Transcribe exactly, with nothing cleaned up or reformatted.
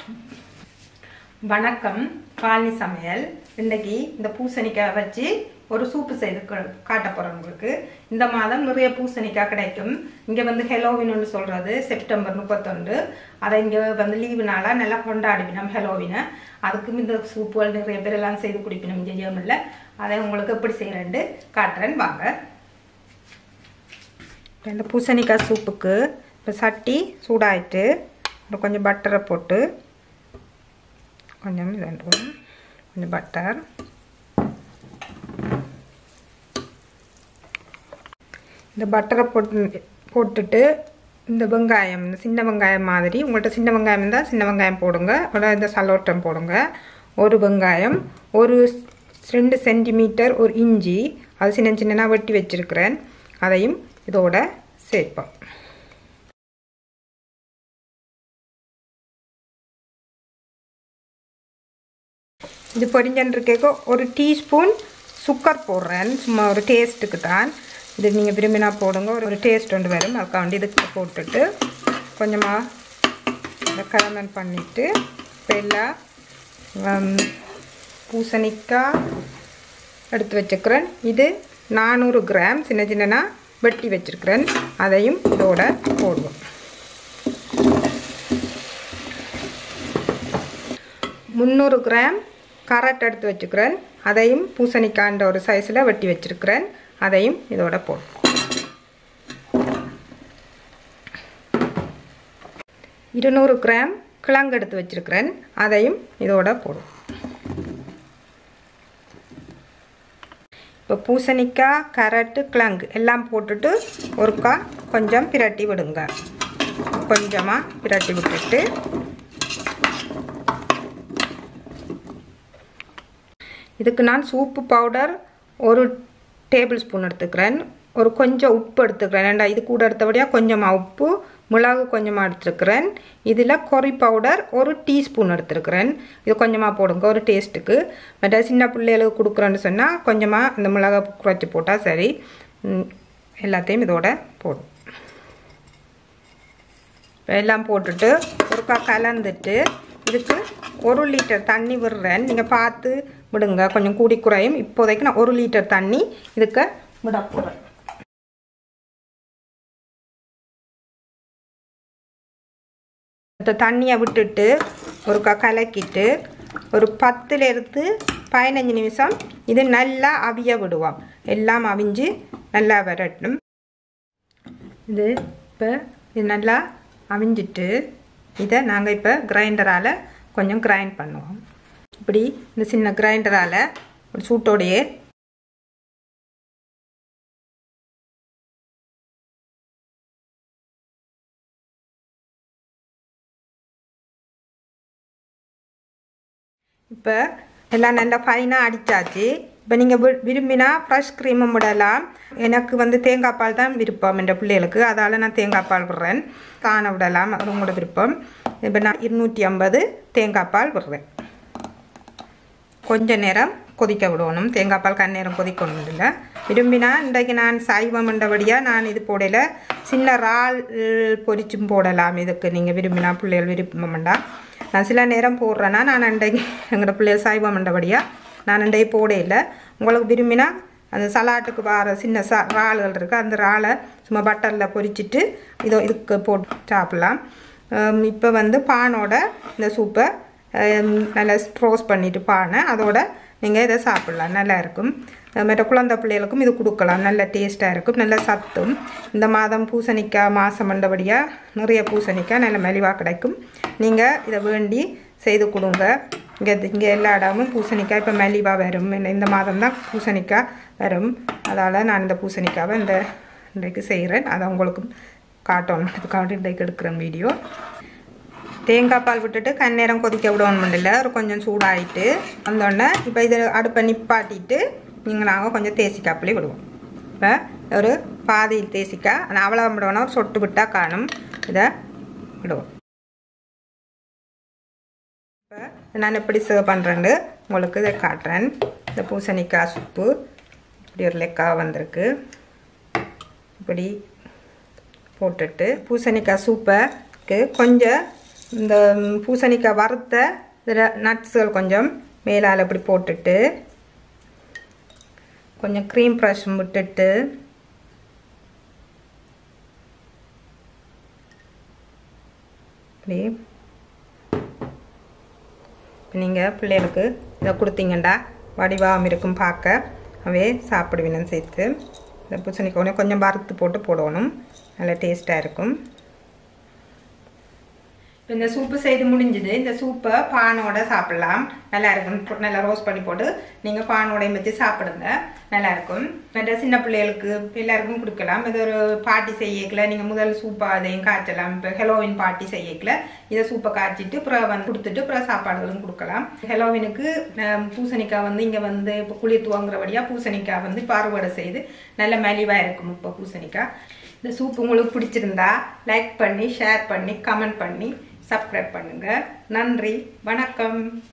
வணக்கம் பாலி சமையல். இன்னைக்கு இந்த பூசணிக்காய் வச்சு ஒரு சூப்பு செய்து காட்ட போறேன் உங்களுக்கு. இந்த மாதம் நிறைய பூசணிக்காய் கிடைக்கும். இங்க வந்து ஹெலோவின்னு சொல்றது செப்டம்பர் முப்பத்தொன்று. அதை இங்க வந்து லீவுனால நல்லா கொண்டாடுவினோம் ஹெலோவினை. அதுக்கும் இந்த சூப்புகள் நிறைய பேர் எல்லாம் செய்து குடிக்கணும் செய்யமில்ல. அதை உங்களுக்கு எப்படி செய்யறேன்னு காட்டுறேன் வாங்க. இந்த பூசணிக்காய் சூப்புக்கு இப்போ சட்டி சூடாயிட்டு கொஞ்சம் பட்டரை போட்டு கொஞ்சம் வேண்டும் கொஞ்சம் பட்டர் இந்த பட்டரை போட்டு போட்டுட்டு இந்த வெங்காயம் இந்த சின்ன வெங்காயம் மாதிரி உங்கள்கிட்ட சின்ன வெங்காயம் இருந்தால் சின்ன வெங்காயம் போடுங்க. அப்புறம் இந்த சலோட்டம் போடுங்க. ஒரு வெங்காயம், ஒரு ரெண்டு சென்டிமீட்டர் ஒரு இஞ்சி, அது சின்ன சின்ன வெட்டி வச்சிருக்கிறேன். அதையும் இதோட சேர்ப்போம். இது பொரிஞ்சன்றிருக்கேக்கோ ஒரு டீஸ்பூன் சுக்கர் போடுறேன், சும்மா ஒரு டேஸ்ட்டுக்கு தான். இது நீங்கள் விரும்பினா போடுங்க, ஒரு ஒரு டேஸ்ட் ஒன்று வரும். அதுக்காக வேண்டி இதுக்கு போட்டுட்டு கொஞ்சமாக இதை கலமன் பண்ணிவிட்டு இப்போ எல்லாம் பூசணிக்காய் எடுத்து வச்சுக்கிறேன். இது நானூறு கிராம் சின்ன சின்னனா வெட்டி வச்சுருக்கிறேன். அதையும் இதோட போடுவோம். முந்நூறு கிராம் கரட் எடுத்து வச்சுக்கிறேன். அதையும் பூசணிக்காண்ட ஒரு சைஸில் வெட்டி வச்சுருக்கிறேன். அதையும் இதோட போடும். இருநூறு கிராம் கிழங்கு எடுத்து வச்சுருக்கிறேன். அதையும் இதோட போடும். இப்போ பூசணிக்காய் கரட்டு கிழங்கு எல்லாம் போட்டுட்டு ஒருக்கா கொஞ்சம் பிரட்டி விடுங்க. கொஞ்சமாக பிரட்டி விட்டுட்டு இதுக்கு நான் சூப்பு பவுடர் ஒரு டேபிள் ஸ்பூன் எடுத்துக்கிறேன். ஒரு கொஞ்சம் உப்பு எடுத்துக்கிறேன். ஏண்டா இது கூட எடுத்தபடியாக கொஞ்சமாக உப்பு, மிளகு கொஞ்சமாக எடுத்துருக்கிறேன். இதில் கொரி பவுடர் ஒரு டீஸ்பூன் எடுத்துருக்கிறேன். இது கொஞ்சமாக போடுங்க ஒரு டேஸ்ட்டுக்கு. மற்ற சின்ன பிள்ளைகளுக்கு கொடுக்குறேன்னு சொன்னால் கொஞ்சமாக இந்த மிளகா குறைச்சி போட்டால் சரி. எல்லாத்தையும் இதோட போடும். எல்லாம் போட்டுட்டு ஒருக்கா கலந்துட்டு இதுக்கு ஒரு லிட்டர் தண்ணி விடுறேன். நீங்கள் பார்த்து விடுங்க, கொஞ்சம் கூடி குறையும். இப்போதைக்கு நான் ஒரு லிட்டர் தண்ணி இதுக்கு விட போகிறேன். இந்த தண்ணியை விட்டுட்டு ஒருக்கா கலக்கிட்டு ஒரு பத்துலேருந்து பதினஞ்சு நிமிஷம் இது நல்லா அவிய விடுவோம். எல்லாம் அவிஞ்சு நல்லா வரட்டும். இது இப்போ இது நல்லா அவிஞ்சிட்டு இதை நாங்கள் இப்போ கிரைண்டரால் கொஞ்சம் கிரைண்ட் பண்ணுவோம். இப்படி இந்த சின்ன கிரைண்டரால் ஒரு சூட்டோடையே இப்போ எல்லாம் நல்லா ஃபைனாக அடித்தாச்சு. இப்போ நீங்கள் விரும்பினா ஃப்ரெஷ் க்ரீமும் விடலாம். எனக்கு வந்து தேங்காய் பால் தான் விருப்பம் என்ற பிள்ளைகளுக்கு, அதால் நான் தேங்காய் பால் விடுறேன். காண விடலாம், அது உங்களோட விருப்பம். இப்போ நான் இருநூற்றி ஐம்பது தேங்காய் பால் விடுறேன். கொஞ்ச நேரம் கொதிக்க விடணும். தேங்காய் பால் கண் நேரம் கொதிக்கணும் இல்லை. விரும்பினா இன்றைக்கு நான் சைவம் என்றபடியாக நான் இது போடல சின்ன இறால் பொரிச்சும் போடலாம். இதுக்கு நீங்கள் விரும்பினா பிள்ளைகள் விருப்பம்ண்டா நான் சில நேரம் போடுறேன்னா நான் அன்றைக்கு எங்களோட பிள்ளைகள் சைவம் என்றபடியாக நான் அன்றைக்கு போடையில்லை. உங்களுக்கு விரும்பினா அந்த சலாட்டுக்கு வர சின்ன சா இறால்கள் இருக்குது, அந்த இறாலை சும்மா பட்டரில் பொரிச்சிட்டு இதோ இதுக்கு போட்டு சாப்பிட்லாம். இப்போ வந்து பானோட இந்த சூப்பை நல்லா ரோஸ்ட் பண்ணிவிட்டு பானை அதோட நீங்கள் இதை சாப்பிட்லாம். நல்லா இருக்கும். மற்ற குழந்தை பிள்ளைகளுக்கும் இது கொடுக்கலாம். நல்ல டேஸ்ட்டாக இருக்கும், நல்ல சத்தும். இந்த மாதம் பூசணிக்காய் மாதம் மண்டபடியாக நிறைய பூசணிக்காய் நல்ல மலிவாக கிடைக்கும். நீங்கள் இதை வேண்டி செய்து கொடுங்க. இங்கே இங்கே எல்லா இடமும் பூசணிக்காய் இப்போ மலிவாக வரும். இந்த மாதம் தான் பூசணிக்காய் வரும். அதால் நான் இந்த பூசணிக்காவை இந்த இன்றைக்கு செய்கிறேன். அதை உங்களுக்கு காட்டணும். அதுக்காக இன்றைக்கு எடுக்கிறேன் வீடியோ. தேங்காய் பால் விட்டுட்டு கண்ணேரம் கொதிக்க விடணும் இல்லை. ஒரு கொஞ்சம் சூடாகிட்டு வந்தோடனே இப்போ இதை அடுப்பை நிப்பாட்டிட்டு நீங்கள் நாங்கள் கொஞ்சம் தேசிக்காப்பிலே விடுவோம். இப்போ ஒரு பாதி தேசிக்காய் ஆனால் அவ்வளோ விடுவோன்னா ஒரு சொட்டு விட்டால் காணும். இதை விடுவோம். இப்போ நான் எப்படி சர்வ் பண்ணுறேன்னு உங்களுக்கு இதை காட்டுறேன். இந்த பூசணிக்காய் சூப்பு இப்படி ஒரு லெக்காக வந்திருக்கு. இப்படி போட்டுட்டு பூசணிக்காய் சூப்புக்கு கொஞ்சம் இந்த பூசணிக்காய் வறுத்த இதில் நட்ஸுகள் கொஞ்சம் மேலால் இப்படி போட்டுட்டு கொஞ்சம் க்ரீம் ப்ரஷ் விட்டுட்டு இப்படி நீங்கள் பிள்ளைகளுக்கு இதை கொடுத்தீங்கண்டா வடிவாகவும் இருக்கும் பார்க்க அவே சாப்பிடுவீன்னு சேர்த்து இந்த பூசணிக்காய் கொஞ்சம் வறுத்து போட்டு போடணும் நல்லா டேஸ்ட்டாக இருக்கும் இந்த சூப்பு செய்து முடிஞ்சது இந்த சூப்பை பானோட சாப்பிடலாம் நல்லா இருக்கும் நல்லா ரோஸ்ட் பண்ணி போட்டு நீங்கள் பானோடையும் வச்சு சாப்பிடுங்க நல்லா இருக்கும் நல்லா சின்ன பிள்ளைகளுக்கு எல்லாருக்கும் கொடுக்கலாம் இது ஒரு பார்ட்டி செய்யக்கல நீங்கள் முதல் சூப்பாக அதையும் காய்ச்சலாம் இப்போ ஹெலோவின் பார்ட்டி செய்யக்கல இதை சூப்பை காய்ச்சிட்டு அப்புறம் வந்து கொடுத்துட்டு அப்புறம் சாப்பாடுகளும் கொடுக்கலாம் ஹெலோவினுக்கு பூசணிக்காய் வந்து இங்கே வந்து இப்போ குளிர் வாங்குறபடியாக பூசணிக்காய் வந்து பார்வடை செய்து நல்ல மலிவாக இருக்கும் இப்போ பூசணிக்காய் இந்த சூப் உங்களுக்கு பிடிச்சிருந்தா லைக் பண்ணி ஷேர் பண்ணி கமெண்ட் பண்ணி சப்ஸ்கிரைப் பண்ணுங்க நன்றி வணக்கம்